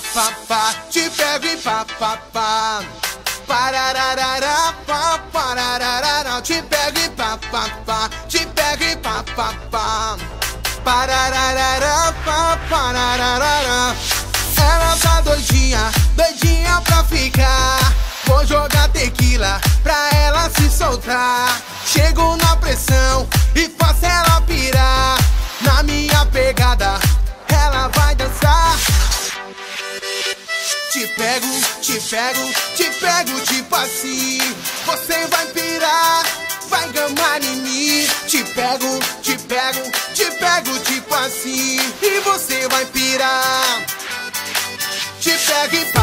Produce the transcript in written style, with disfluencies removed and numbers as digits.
pá, pá, te pego e pá, pá, pá. Parararará, pá, parararará, te pego e pá, pá, pá, te pego e pá, pá, pá. Parararará, pá, parararará. Ela tá doidinha, doidinha pra ficar. Vou jogar tequila pra ela se soltar. Chego na pressão e faço ela pirar. Na minha pegada, ela vai dançar. Te pego, te pego, te pego tipo assim. Você vai pirar, vai gamar em mim. Te pego, te pego, te pego tipo assim. E você vai pirar. Te pego e